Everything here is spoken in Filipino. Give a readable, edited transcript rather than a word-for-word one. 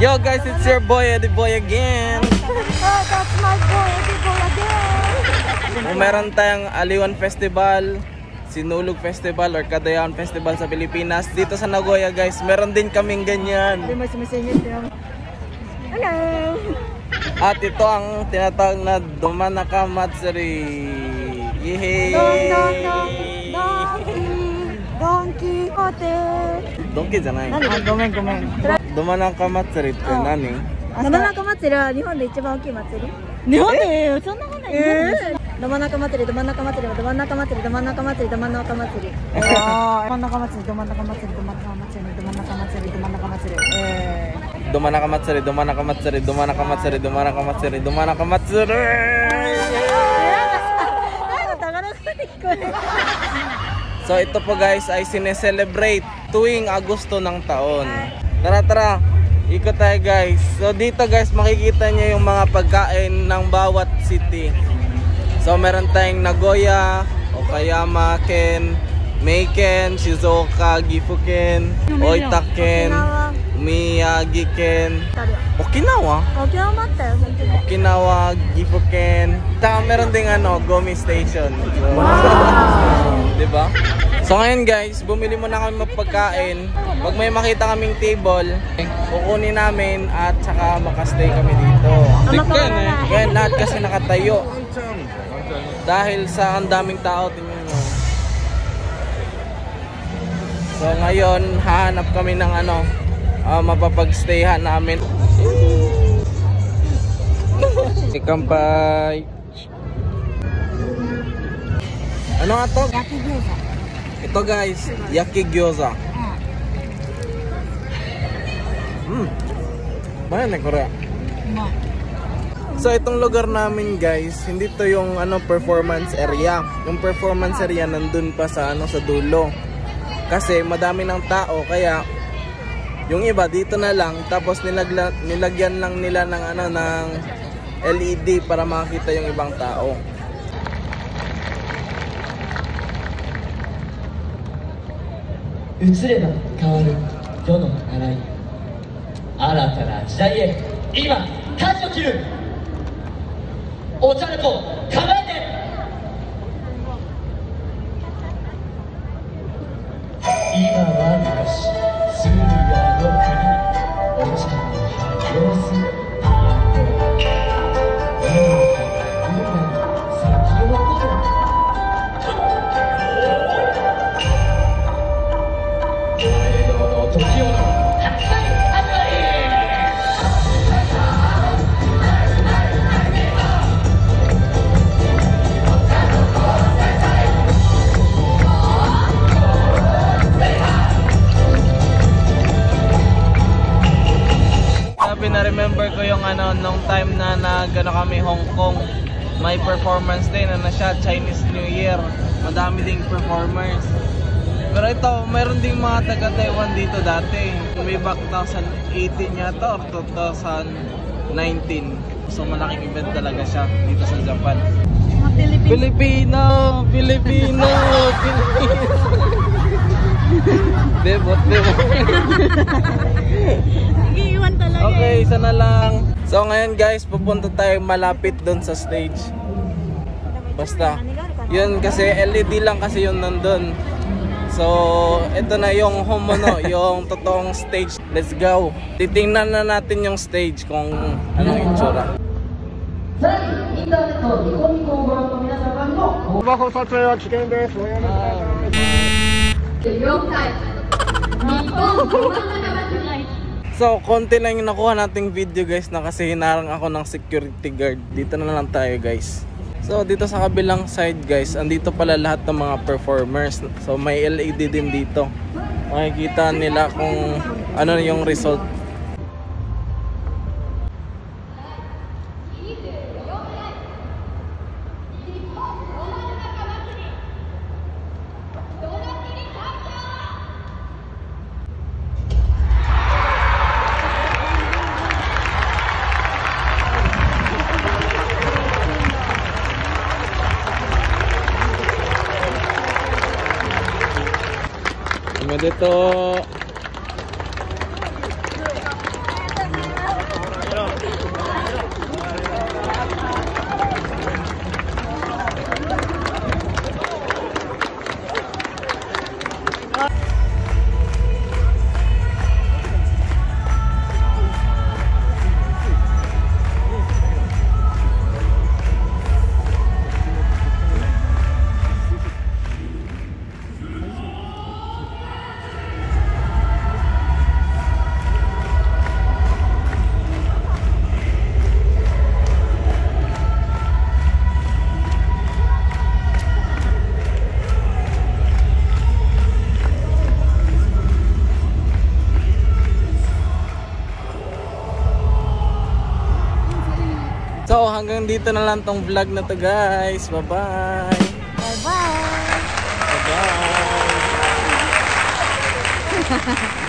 Yo guys, it's your boy Eddie Boy again. That's my boy Eddie Boy again. Kung meron tayong Aliwan Festival, Sinulog Festival or Cagayan Festival sa Pilipinas, dito sa Nagoya guys, meron din kaming ganyan. Hello. At ito ang tinatawag na Domanaka Matsuri. Yehey! Donkey Hote. Donkey じゃない。 ごめん。 Domanaka Matsuri って何？ ドマナカ祭りは日本で一番大きい祭り。日本でそんなことない。ドマナカ祭りはドマナカ祭り。ドマナカ祭り。ドマナカ祭り。ドマナカ祭り。ドマナカ祭り。ドマナカ祭り。ドマナカ祭り。ドマナカ祭り。ドマナカ祭り。 Domanaka Matsuri, Domanaka Matsuri, Domanaka Matsuri, Domanaka Matsuri, Domanaka Matsuri. So ito po guys ay sineselebrate tuwing Agosto ng taon. Tara, ikot tayo guys. So dito guys makikita nyo yung mga pagkain ng bawat city. So meron tayong Nagoya, Okayama Ken, Meiken, Shizuoka, Gifu-ken, Oita-ken, Miyagi-ken, Okinawa, Gifu-ken. Saka meron ding Gomi Station. So, diba? So ngayon guys, bumili muna kami mapagkain. Pag may makita kaming table, kukunin namin at saka makastay kami dito. Ngayon lahat kasi nakatayo. Dahil sa ang daming tao, tingnan nyo. So ngayon, hahanap kami ng mapapagstayhan namin. Ikampay. Ano nga to? Yaki gyoza. Ito guys, Yaki Gyoza. Mahal Korea. So itong lugar namin guys, hindi to yung performance area. Yung performance area nandun pa sa sa dulo. Kasi madami ng tao kaya yung iba dito na lang, tapos nilagyan lang nila ng ng LED para makita yung ibang tao. Na-remember ko yung nung time na kami Hong Kong, may performance din na siya, Chinese New Year. Madami ding performers. Pero ito, mayroon ding mga taga Taiwan dito dati. Way back 2018 yata or 2019. So malaking event talaga siya dito sa Japan. Filipino. Debot. Okay, isa na lang. So ngayon guys, pupunta tayo malapit doon sa stage. Basta, yun kasi LED lang kasi yun nandun. So, ito na yung yung totoong stage. Let's go. Titingnan na natin yung stage kung anong itsura. So, konti lang yung nakuha nating video guys na kasi hinarang ako ng security guard. Dito na lang tayo guys. So, dito sa kabilang side guys, andito pala lahat ng mga performers. So, may LED din dito. Makikita nila kung ano yung result. Dito So hanggang dito na lang tong vlog na to guys. Bye-bye. Bye-bye. Bye-bye.